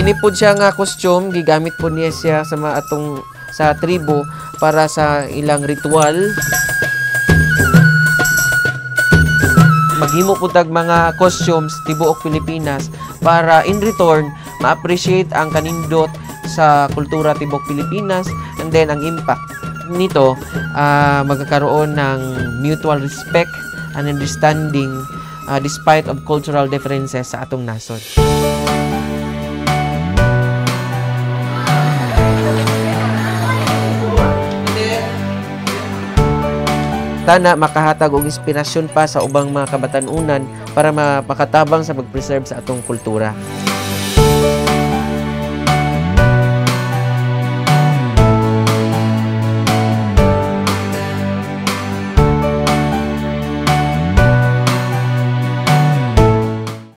Kini po siya nga costume, gigamit po niya siya sa atong sa tribo para sa ilang ritual. Maghimo po tag mga costumes tibuok Pilipinas para in return ma-appreciate ang kanindot sa kultura tibok Pilipinas, and then ang impact nito magkakaroon ng mutual respect and understanding despite of cultural differences sa atong nasod. Tana makahatag og inspirasyon pa sa ubang mga kabatanunan para makatabang sa pag-preserve sa atong kultura.